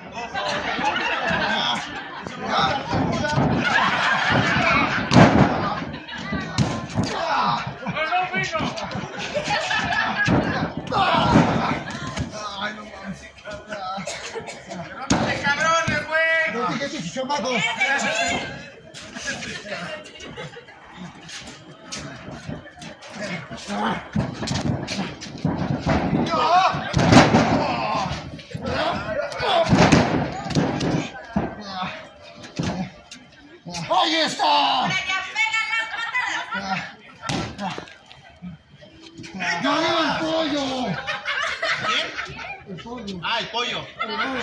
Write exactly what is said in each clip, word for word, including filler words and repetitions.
¡Ahí está! ¡Ya veo el pollo! ¿Quién? El pollo. Ah, el pollo. El pollo.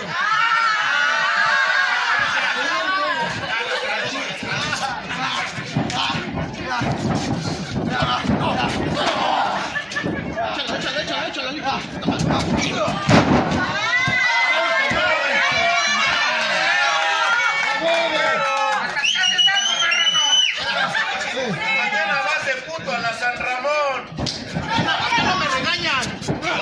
Échalo, échalo, échalo, échalo. Mañana vas de puto a la San Ramón. ¿A qué no me regañan?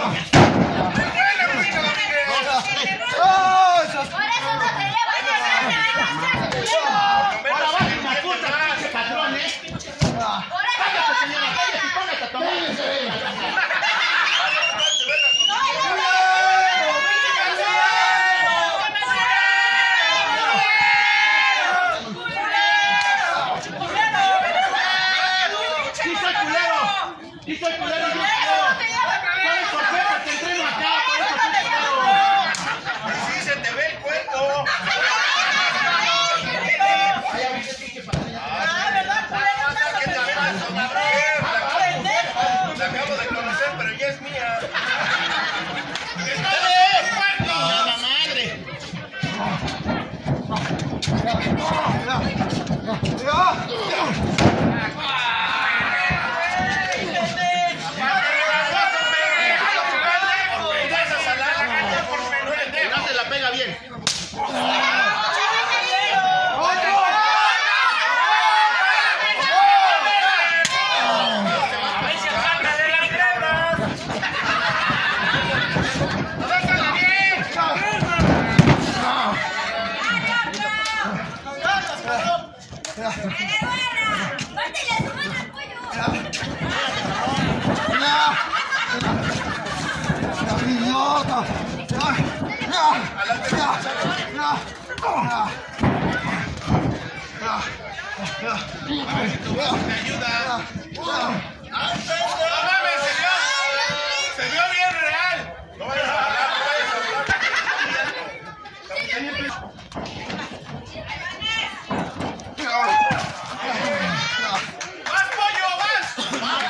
Ahora vas y me acusas, pinche patrón, ¿eh? Cállate, señora, cállate y póngate a tomar. ¡Sí soy culero! ¡Sí soy culero! ¡Yo ¿sabes por qué? Porque entreno acá, por eso soy culero. Sí, se te ve el cuerpo. ¿Qué te aventas, cabrón? La acabo de conocer, pero ya es mía. ¡Nada madre! No se la pega bien. Me ayuda. ¡No mames, se vio! ¡Se vio bien real! No vayas a hablar, no vayas a hablar. ¡Vas, pollo, vas! ¡Vas,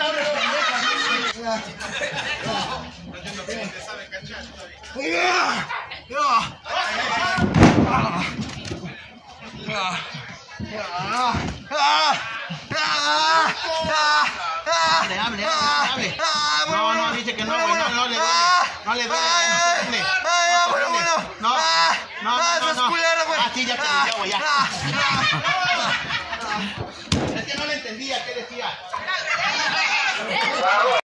Hable, hable, hable. No, no, dice que no, güey, no, no le duele. No le duele. No, no, no, no. Ah, sí, ya te digo, güey, ya. Es que no le entendía qué decía.